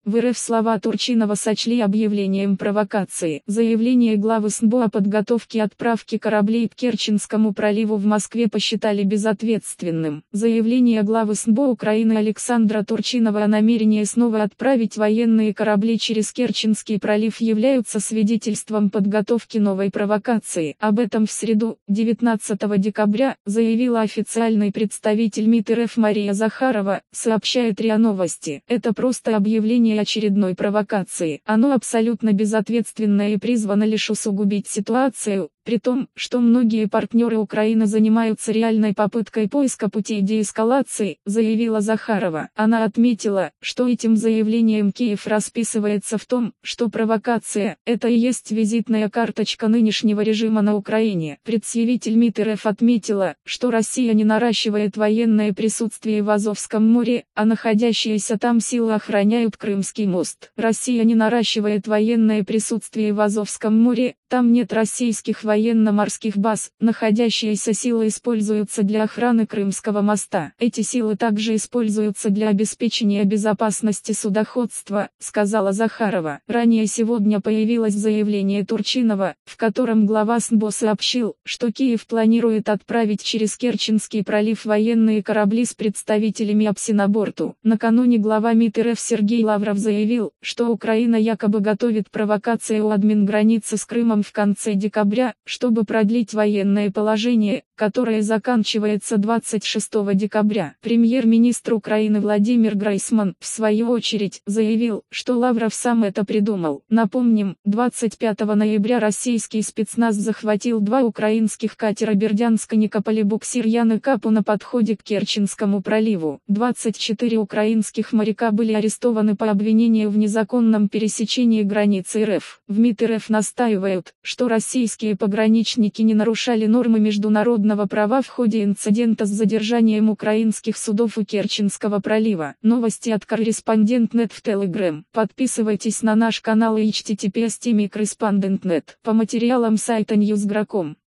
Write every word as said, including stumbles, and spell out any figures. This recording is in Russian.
В эр эф слова Турчинова сочли объявлением провокации. Заявление главы эс эн бэ о подготовке отправки кораблей к Керченскому проливу в Москве посчитали безответственным. Заявление главы эс эн бэ Украины Александра Турчинова о намерении снова отправить военные корабли через Керченский пролив являются свидетельством подготовки новой провокации. Об этом в среду, девятнадцатого декабря, заявила официальный представитель МИД эр эф Мария Захарова, сообщает РИА Новости. Это просто объявление очередной провокации. Оно абсолютно безответственное и призвано лишь усугубить ситуацию, при том, что многие партнеры Украины занимаются реальной попыткой поиска путей деэскалации, заявила Захарова. Она отметила, что этим заявлением Киев расписывается в том, что провокация – это и есть визитная карточка нынешнего режима на Украине. Представитель МИД эр эф отметила, что Россия не наращивает военное присутствие в Азовском море, а находящиеся там силы охраняют Крымский мост. Россия не наращивает военное присутствие в Азовском море, там нет российских военно-морских баз, находящиеся силы используются для охраны Крымского моста. Эти силы также используются для обеспечения безопасности судоходства, сказала Захарова. Ранее сегодня появилось заявление Турчинова, в котором глава эс эн бэ сообщил, что Киев планирует отправить через Керченский пролив военные корабли с представителями о пэ эс и на борту. Накануне глава МИД эр эф Сергей Лавров заявил, что Украина якобы готовит провокацию у админграницы с Крымом в конце декабря, чтобы продлить военное положение, которое заканчивается двадцать шестого декабря. Премьер-министр Украины Владимир Гройсман, в свою очередь, заявил, что Лавров сам это придумал. Напомним, двадцать пятого ноября российский спецназ захватил два украинских катера Бердянско-Никополь-буксир Ян и Капу на подходе к Керченскому проливу. двадцать четыре украинских моряка были арестованы по обвинению в незаконном пересечении границы эр эф. В МИД эр эф настаивают, что российские пограничники не нарушали нормы международного права в ходе инцидента с задержанием украинских судов у Керченского пролива. Новости от Корреспондент точка нет в Telegram. Подписывайтесь на наш канал и эйч ти ти пи эс точка корреспондент точка нет по материалам сайта ньюс точка гра точка ком.